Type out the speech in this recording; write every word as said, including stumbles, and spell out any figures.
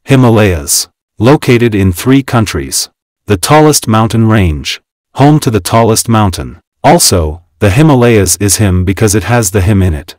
Himalayas. Located in three countries. The tallest mountain range. Home to the tallest mountain. Also, the Himalayas is him because it has the him in it.